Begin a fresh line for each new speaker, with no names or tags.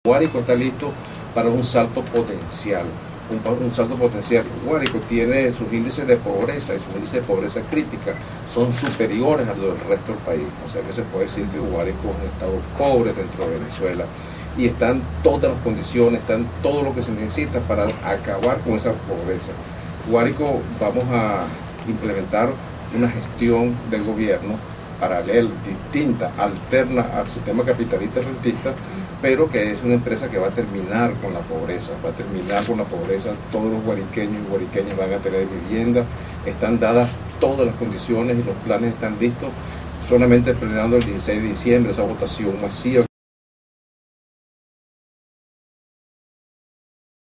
Guárico está listo para un salto potencial. Un salto potencial. Guárico tiene sus índices de pobreza y sus índices de pobreza crítica son superiores a los del resto del país. O sea que se puede decir que Guárico es un estado pobre dentro de Venezuela. Y están todas las condiciones, están todo lo que se necesita para acabar con esa pobreza. Guárico vamos a implementar una gestión del gobierno paralela, distinta, alterna al sistema capitalista rentista, pero que es una empresa que va a terminar con la pobreza, todos los guariqueños y guariqueñas van a tener vivienda, están dadas todas las condiciones y los planes están listos, solamente esperando el 16 de diciembre esa votación masiva